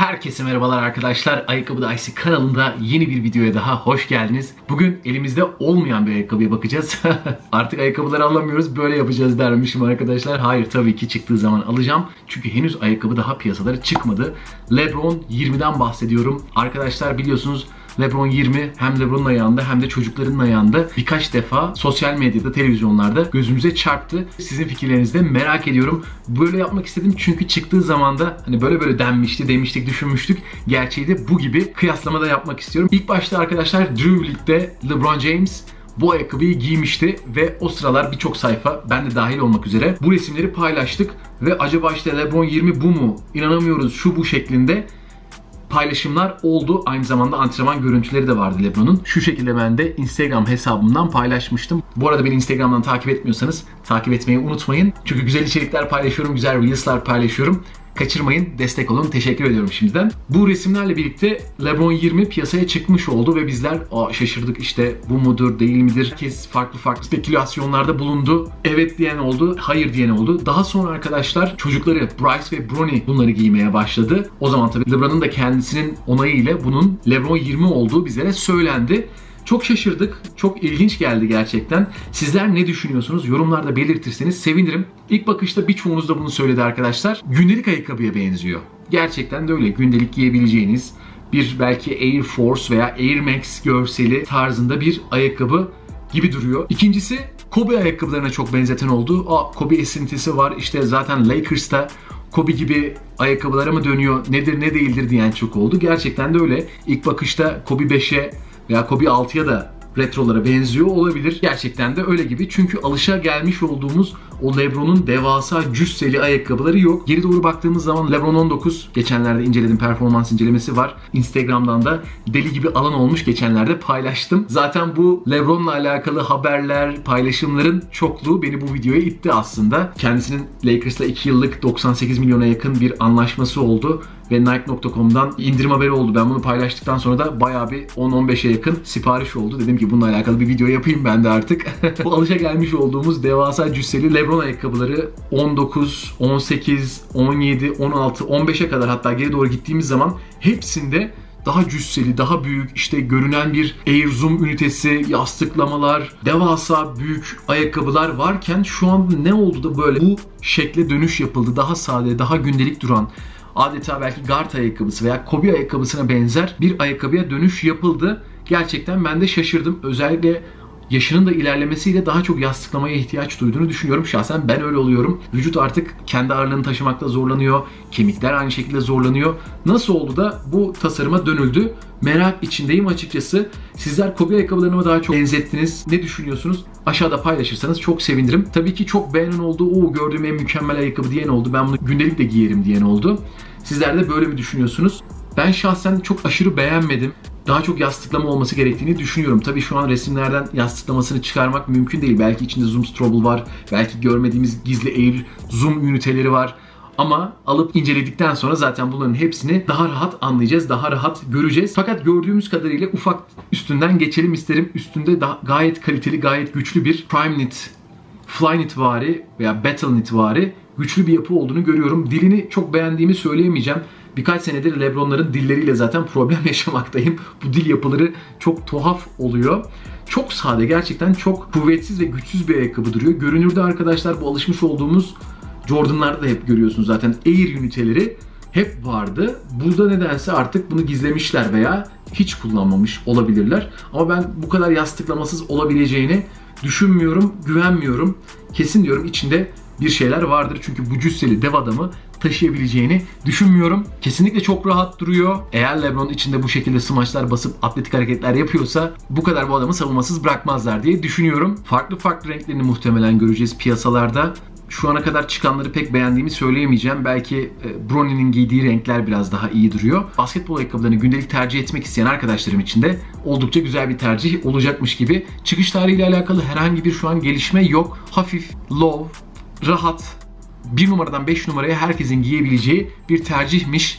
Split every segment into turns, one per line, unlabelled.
Herkese merhabalar arkadaşlar. Ayakkabı Dayısı kanalında yeni bir videoya daha hoş geldiniz. Bugün elimizde olmayan bir ayakkabıya bakacağız. Artık ayakkabıları alamıyoruz, böyle yapacağız dermişim arkadaşlar. Hayır, tabii ki çıktığı zaman alacağım. Çünkü henüz ayakkabı daha piyasalara çıkmadı. LeBron 20'den bahsediyorum. Arkadaşlar biliyorsunuz LeBron 20 hem LeBron'un ayağında hem de çocukların ayağında birkaç defa sosyal medyada, televizyonlarda gözümüze çarptı. Sizin fikirlerinizi de merak ediyorum. Böyle yapmak istedim çünkü çıktığı zaman da hani böyle denmişti, demiştik, düşünmüştük. Gerçeği de bu gibi kıyaslamada yapmak istiyorum. İlk başta arkadaşlar Drew League'de LeBron James bu ayakkabıyı giymişti ve o sıralar birçok sayfa, ben de dahil olmak üzere, bu resimleri paylaştık ve acaba işte LeBron 20 bu mu? İnanamıyoruz şu bu şeklinde paylaşımlar oldu. Aynı zamanda antrenman görüntüleri de vardı LeBron'un. Şu şekilde ben de Instagram hesabımdan paylaşmıştım. Bu arada beni Instagram'dan takip etmiyorsanız takip etmeyi unutmayın. Çünkü güzel içerikler paylaşıyorum, güzel reels'lar paylaşıyorum. Kaçırmayın, destek olun. Teşekkür ediyorum şimdiden. Bu resimlerle birlikte LeBron 20 piyasaya çıkmış oldu ve bizler şaşırdık, işte bu mudur, değil midir? Herkes farklı spekülasyonlarda bulundu. Evet diyen oldu, hayır diyen oldu. Daha sonra arkadaşlar çocukları Bryce ve Bronny bunları giymeye başladı. O zaman tabii LeBron'un da kendisinin onayıyla bunun LeBron 20 olduğu bizlere söylendi. Çok şaşırdık. Çok ilginç geldi gerçekten. Sizler ne düşünüyorsunuz? Yorumlarda belirtirseniz sevinirim. İlk bakışta birçoğunuz da bunu söyledi arkadaşlar. Gündelik ayakkabıya benziyor. Gerçekten de öyle. Gündelik giyebileceğiniz bir belki Air Force veya Air Max görseli tarzında bir ayakkabı gibi duruyor. İkincisi Kobe ayakkabılarına çok benzeten oldu. Kobe esintisi var. İşte zaten Lakers'ta Kobe gibi ayakkabılara mı dönüyor, nedir ne değildir diyen çok oldu. Gerçekten de öyle. İlk bakışta Kobe 5'e veya Kobe 6'ya da retrolara benziyor olabilir. Gerçekten de öyle gibi. Çünkü alışagelmiş olduğumuz o LeBron'un devasa cüsseli ayakkabıları yok. Geri doğru baktığımız zaman LeBron 19, geçenlerde inceledim, performans incelemesi var. Instagram'dan da deli gibi alan olmuş, geçenlerde paylaştım. Zaten bu LeBron'la alakalı haberler, paylaşımların çokluğu beni bu videoya itti aslında. Kendisinin Lakers'la 2 yıllık 98 milyona yakın bir anlaşması oldu ve Nike.com'dan indirim haberi oldu. Ben bunu paylaştıktan sonra da bayağı bir 10-15'e yakın sipariş oldu. Dedim ki bununla alakalı bir video yapayım ben de artık. Bu alışagelmiş olduğumuz devasa cüsseli LeBron ayakkabıları 19, 18, 17, 16, 15'e kadar, hatta geri doğru gittiğimiz zaman hepsinde daha cüsseli, daha büyük, işte görünen bir Air Zoom ünitesi, yastıklamalar, devasa büyük ayakkabılar varken şu an ne oldu da böyle bu şekle dönüş yapıldı? Daha sade, daha gündelik duran, adeta belki guard ayakkabısı veya Kobe ayakkabısına benzer bir ayakkabıya dönüş yapıldı. Gerçekten ben de şaşırdım. Özellikle yaşının da ilerlemesiyle daha çok yastıklamaya ihtiyaç duyduğunu düşünüyorum. Şahsen ben öyle oluyorum. Vücut artık kendi ağırlığını taşımakta zorlanıyor. Kemikler aynı şekilde zorlanıyor. Nasıl oldu da bu tasarıma dönüldü? Merak içindeyim açıkçası. Sizler Kobe ayakkabılarına mı daha çok benzettiniz? Ne düşünüyorsunuz? Aşağıda paylaşırsanız çok sevinirim. Tabii ki çok beğenen oldu. Gördüğüm en mükemmel ayakkabı diyen oldu. Ben bunu gündelik de giyerim diyen oldu. Sizler de böyle mi düşünüyorsunuz? Ben şahsen çok aşırı beğenmedim. Daha çok yastıklama olması gerektiğini düşünüyorum. Tabii şu an resimlerden yastıklamasını çıkarmak mümkün değil. Belki içinde zoom strobe var. Belki görmediğimiz gizli Air zoom üniteleri var. Ama alıp inceledikten sonra zaten bunların hepsini daha rahat anlayacağız, daha rahat göreceğiz. Fakat gördüğümüz kadarıyla ufak üstünden geçelim isterim. Üstünde gayet kaliteli, gayet güçlü bir Prime Knit, Flyknit vari veya Battle Knit vari güçlü bir yapı olduğunu görüyorum. Dilini çok beğendiğimi söyleyemeyeceğim. Birkaç senedir LeBron'ların dilleriyle zaten problem yaşamaktayım. Bu dil yapıları çok tuhaf oluyor. Çok sade, gerçekten çok kuvvetsiz ve güçsüz bir ayakkabı duruyor. Görünürde arkadaşlar bu alışmış olduğumuz Jordan'larda da hep görüyorsunuz zaten Air üniteleri hep vardı. Burada nedense artık bunu gizlemişler veya hiç kullanmamış olabilirler. Ama ben bu kadar yastıklamasız olabileceğini düşünmüyorum, güvenmiyorum. Kesin diyorum içinde bir şeyler vardır. Çünkü bu cüsseli dev adamı taşıyabileceğini düşünmüyorum. Kesinlikle çok rahat duruyor. Eğer LeBron içinde bu şekilde smaçlar basıp atletik hareketler yapıyorsa bu kadar bu adamı savunmasız bırakmazlar diye düşünüyorum. Farklı renklerini muhtemelen göreceğiz piyasalarda. Şu ana kadar çıkanları pek beğendiğimi söyleyemeyeceğim. Belki Bronny'nin giydiği renkler biraz daha iyi duruyor. Basketbol ayakkabılarını gündelik tercih etmek isteyen arkadaşlarım için de oldukça güzel bir tercih olacakmış gibi. Çıkış tarihiyle alakalı herhangi bir şu an gelişme yok. Hafif, low, rahat, 1 numaradan 5 numaraya herkesin giyebileceği bir tercihmiş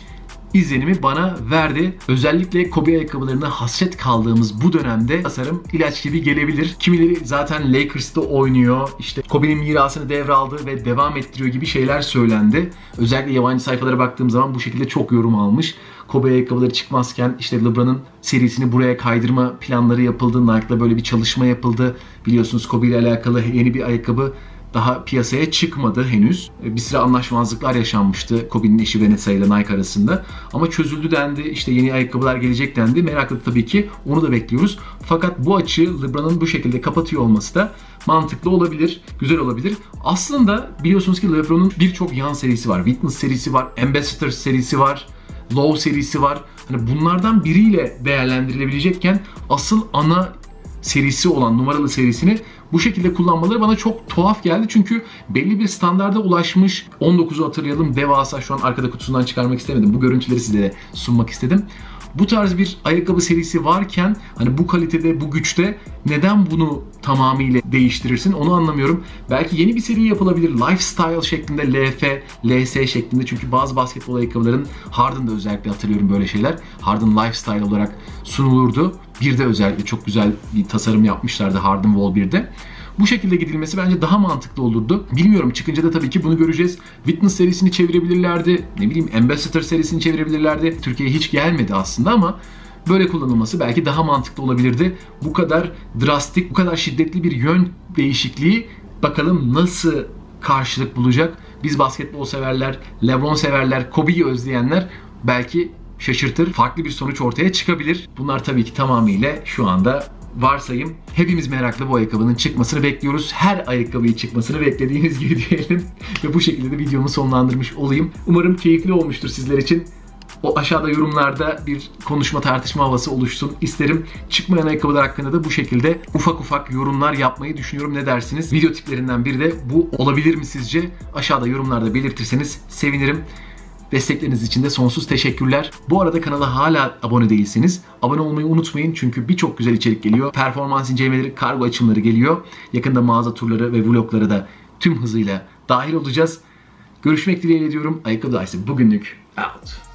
izlenimi bana verdi. Özellikle Kobe ayakkabılarına hasret kaldığımız bu dönemde tasarım ilaç gibi gelebilir. Kimileri zaten Lakers'ta oynuyor, işte Kobe'nin mirasını devraldı ve devam ettiriyor gibi şeyler söylendi. Özellikle yabancı sayfalara baktığım zaman bu şekilde çok yorum almış. Kobe ayakkabıları çıkmazken işte LeBron'un serisini buraya kaydırma planları yapıldı. Nike'la böyle bir çalışma yapıldı. Biliyorsunuz Kobe ile alakalı yeni bir ayakkabı daha piyasaya çıkmadı henüz. Bir sıra anlaşmazlıklar yaşanmıştı Kobe'nin eşi Vanessa ile Nike arasında. Ama çözüldü dendi. İşte yeni ayakkabılar gelecek dendi. Meraklı tabii ki. Onu da bekliyoruz. Fakat bu açığı LeBron'un bu şekilde kapatıyor olması da mantıklı olabilir. Güzel olabilir. Aslında biliyorsunuz ki LeBron'un birçok yan serisi var. Witness serisi var. Ambassador serisi var. Low serisi var. Hani bunlardan biriyle değerlendirilebilecekken asıl ana serisi olan numaralı serisini bu şekilde kullanmaları bana çok tuhaf geldi. Çünkü belli bir standarda ulaşmış. 19'u hatırlayalım. Devasa, şu an arkada kutusundan çıkarmak istemedim. Bu görüntüleri size de sunmak istedim. Bu tarz bir ayakkabı serisi varken hani bu kalitede, bu güçte neden bunu tamamıyla değiştirirsin onu anlamıyorum. Belki yeni bir seri yapılabilir. Lifestyle şeklinde, LF, LS şeklinde. Çünkü bazı basketbol ayakkabıların, Harden'da özellikle hatırlıyorum böyle şeyler. Harden Lifestyle olarak sunulurdu. Bir de özellikle çok güzel bir tasarım yapmışlardı Harden Wall 1'de. Bu şekilde gidilmesi bence daha mantıklı olurdu. Bilmiyorum, çıkınca da tabii ki bunu göreceğiz. Witness serisini çevirebilirlerdi. Ne bileyim, Ambassador serisini çevirebilirlerdi. Türkiye'ye hiç gelmedi aslında ama böyle kullanılması belki daha mantıklı olabilirdi. Bu kadar drastik, bu kadar şiddetli bir yön değişikliği bakalım nasıl karşılık bulacak. Biz basketbol severler, LeBron severler, Kobe'yi özleyenler belki şaşırtır. Farklı bir sonuç ortaya çıkabilir. Bunlar tabii ki tamamıyla şu anda varsayım. Hepimiz merakla bu ayakkabının çıkmasını bekliyoruz. Her ayakkabıyı çıkmasını beklediğiniz gibi diyelim. Ve bu şekilde de videomu sonlandırmış olayım. Umarım keyifli olmuştur sizler için. O aşağıda yorumlarda bir konuşma, tartışma havası oluşsun isterim. Çıkmayan ayakkabılar hakkında da bu şekilde ufak ufak yorumlar yapmayı düşünüyorum. Ne dersiniz? Video tiplerinden biri de bu olabilir mi sizce? Aşağıda yorumlarda belirtirseniz sevinirim. Destekleriniz için de sonsuz teşekkürler. Bu arada kanala hala abone değilseniz abone olmayı unutmayın. Çünkü birçok güzel içerik geliyor. Performans incelemeleri, kargo açımları geliyor. Yakında mağaza turları ve vlogları da tüm hızıyla dahil olacağız. Görüşmek dileğiyle diyorum. Ayakkabı Dayısı bugünlük out.